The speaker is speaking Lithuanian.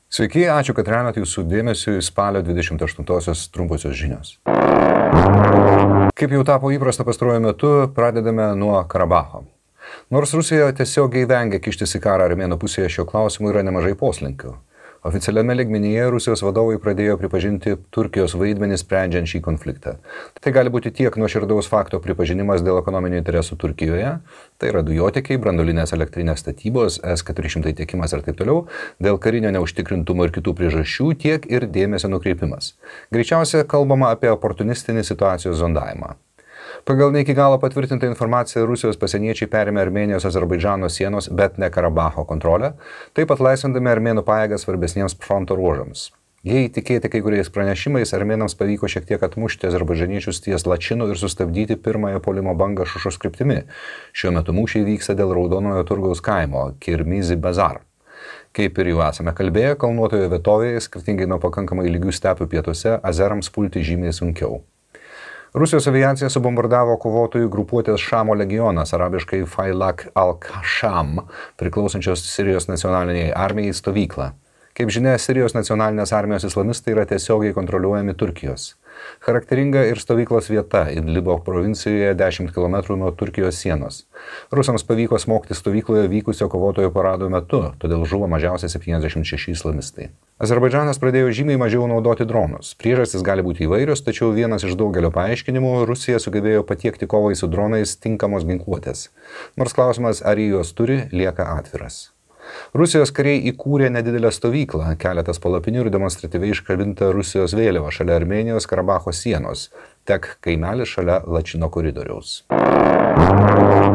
Sveiki, ačiū, kad remiat jūsų dėmesį į spalio 28-osios trumposios žinios. Kaip jau tapo įprasta pastaruoju metu, pradedame nuo Karabacho. Nors Rusija tiesiogiai vengia kištis į karą armėnų pusėje, šio klausimu yra nemažai poslinkių. Oficialiame lygmenyje Rusijos vadovai pradėjo pripažinti Turkijos vaidmenį sprendžiant šį konfliktą. Tai gali būti tiek nuoširdaus fakto pripažinimas dėl ekonominių interesų Turkijoje, tai yra dujotiekiai, branduolinės elektrinės statybos, S-400 tiekimas ir taip toliau, dėl karinio neužtikrintumo ir kitų priežasčių, tiek ir dėmesio nukreipimas. Greičiausia kalbama apie oportunistinį situacijos zondavimą. Pagal ne iki galo patvirtintą informaciją Rusijos pasieniečiai perėmė Armėnijos-Azerbaidžano sienos, bet ne Karabacho kontrolę, taip pat laisvindami armėnų pajėgas svarbesniems fronto ruožams. Jei tikėti kai kuriais pranešimais, armėnams pavyko šiek tiek atmušti azerbaidžaniečius ties Lačinu ir sustabdyti pirmąją puolimo bangą Šušos kryptimi. Šiuo metu mūšiai vyksta dėl Raudonojo turgaus kaimo Kirmizi Bazar. Kaip ir jau esame kalbėję, kalnuotoje vietovėje, skirtingai nuo pakankamai lygių stepių pietuose, azerams pulti žymiai sunkiau. Rusijos aviacija subombardavo kovotojų grupuotės Šamo legionas, arabiškai Failak al-Qasham, priklausančios Sirijos nacionaliniai armijai stovyklą. Kaip žinia, Sirijos nacionalinės armijos islamistai yra tiesiogiai kontroliuojami Turkijos. Charakteringa ir stovyklos vieta Idlibo provincijoje 10 km nuo Turkijos sienos. Rusams pavyko smogti stovykloje vykusio kovotojų parado metu, todėl žuvo mažiausiai 76 islamistai. Azerbaidžanas pradėjo žymiai mažiau naudoti dronus. Priežastys gali būti įvairios, tačiau vienas iš daugelio paaiškinimų - Rusija sugebėjo patiekti kovai su dronais tinkamos ginkluotės. Nors klausimas, ar jį jos turi, lieka atviras. Rusijos kariai įkūrė nedidelę stovyklą, keletas palapinių ir demonstratyviai iškabinta Rusijos vėliava šalia Armėnijos Karabacho sienos, tek kaimelis šalia Lačino koridoriaus.